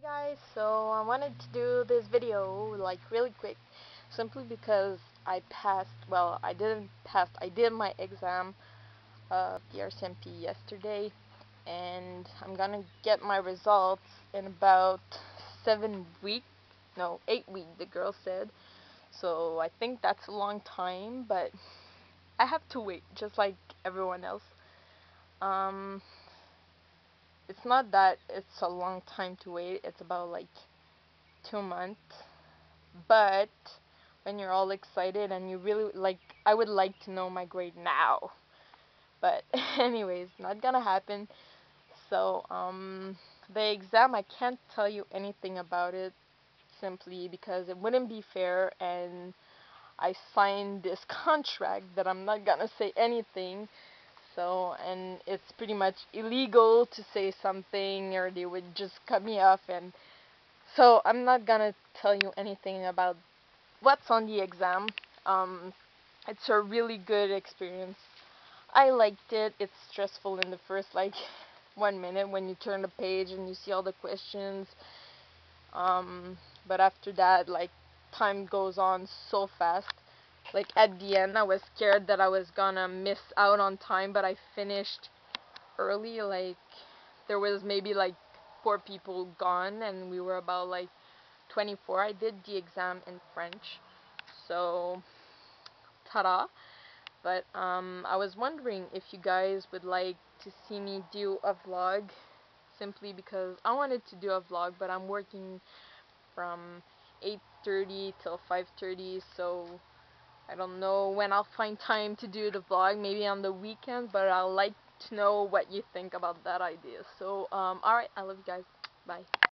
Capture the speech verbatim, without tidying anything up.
Guys, so I wanted to do this video like really quick simply because I passed, well, I didn't pass, I did my exam uh the R C M P yesterday, and I'm gonna get my results in about seven weeks, no, eight weeks, the girl said. So I think that's a long time, but I have to wait just like everyone else. um it's not that it's a long time to wait, it's about like two months. But when you're all excited and you really like, I would like to know my grade now. But anyways, not gonna happen. So um the exam, I can't tell you anything about it simply because it wouldn't be fair, and I signed this contract that I'm not gonna say anything. So, and it's pretty much illegal to say something or they would just cut me off, and so I'm not gonna tell you anything about what's on the exam. Um, it's a really good experience. I liked it. It's stressful in the first like one minute when you turn the page and you see all the questions. Um, but after that, like, time goes on so fast. Like at the end, I was scared that I was gonna miss out on time, but I finished early. Like there was maybe like four people gone, and we were about like twenty-four. I did the exam in French, so ta-da. But um, I was wondering if you guys would like to see me do a vlog, simply because I wanted to do a vlog, but I'm working from eight thirty till five thirty, so I don't know when I'll find time to do the vlog, maybe on the weekend, but I'd like to know what you think about that idea. So, um, alright, I love you guys. Bye.